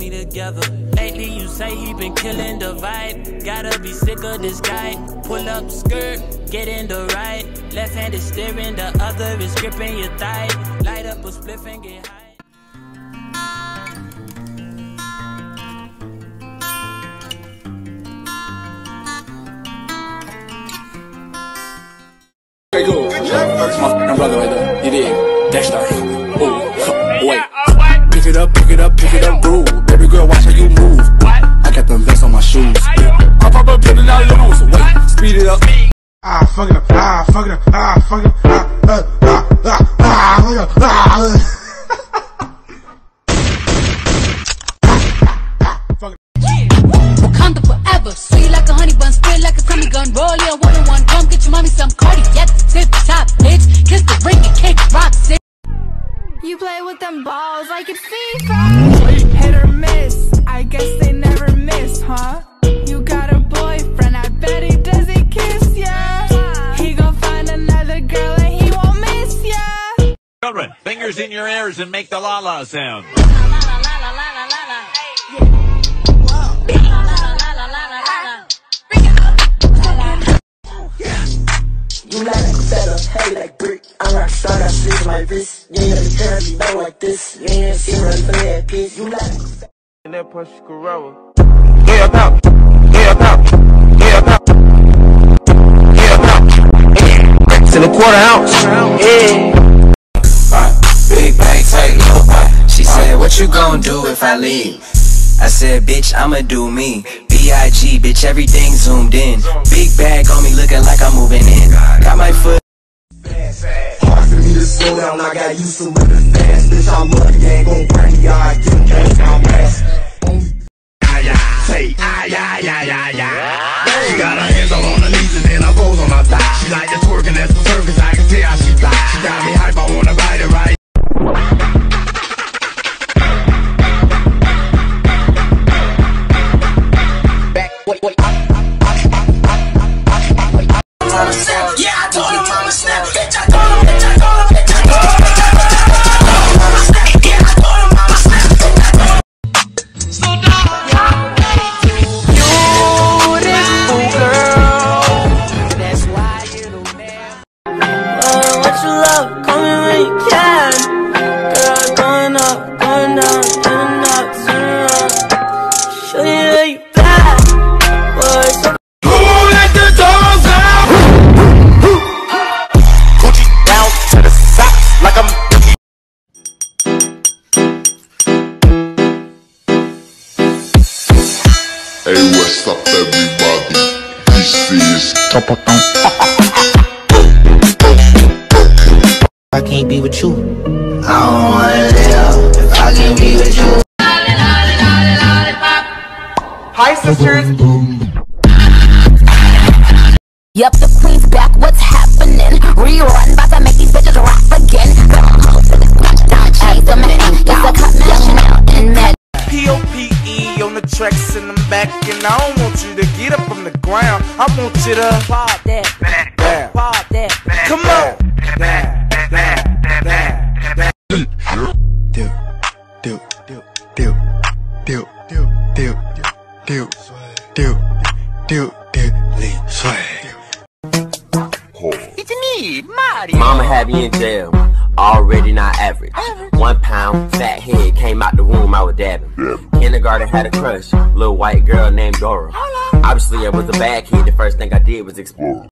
me together. Lately you say he been killing the vibe. Gotta be sick of this guy. Pull up skirt, get in the right. Left hand is steering, the other is gripping your thigh. Light up a spliff and get high. Okay, good. That's my fucking brother right there. You did. That's right. Oh, wait. Pick it up, groove. Baby girl, watch how you move. I got them vests on my shoes. I pop up, and I lose. Wait, speed it up. Fuck it up. Fuck it up. Fuck it up. Wakanda forever, sweet like a honey bun, spit like a Tommy gun. Roll your one-on-one, come get your mommy some cardiac. Tip top, bitch, kiss the ring and kick rock. You play with them balls like it's FIFA. Hit or miss, I guess they never miss, huh? You got a boyfriend, I bet he doesn't kiss ya. He gon' find another girl and he won't miss ya. Children, fingers in your ears and make the la-la sound. You like better, heavy like brick. I'm rock star, got sleeves on my wrist. You ain't never trying to be low like this. You ain't never seen run for that piece. You like in that push Corolla. Yeah, pop. Yeah, pop. Yeah, pop. Yeah, pop. It's in a quarter ounce. Yeah. Big bag, take low bite. She said, what you gon' do if I leave? I said, bitch, I'ma do me. B.I.G., bitch, everything zoomed in. Big bag on me looking like I'm moving in. Got my foot. hard for me to slow down, I got used to living fast. Bitch, I'm lucky, ain't gon' bring me out, I get cash down fast. Say, she got her hands all on her knees and then her bows on her thigh. She like to twerk and that's the circus, I can tell she fly. She got me hype, I wanna ride it right. Yeah, I told her mama snap, bitch, I told her, bitch, I told her, bitch, I told her, bitch, I told her, mama snap, yeah, I told her mama snap, bitch, I told her. So beautiful girl, that's why you don't never. What you love, call me when you can. Girl, going up, going down, turning up, turning up. Show you that you bad, boy, so Hey, what's up, everybody? This is Topotão. I can't be with you. I don't wanna live if I can't be with you. Hi, sisters. Yup, the queen's back, what's happening? Rerun, about to make these bitches rap again. It's a cut man and Meg. P.O.P.E. on the tracks in the back, and I don't want you to get up from the ground. I want you to pop that, pop that. Come on. It's me, Mario. Mama had me in jail, already not average. 1 pound, fat head, came out the womb, I was dabbing. Kindergarten had a crush, little white girl named Dora. Obviously I was a bad kid, the first thing I did was explore.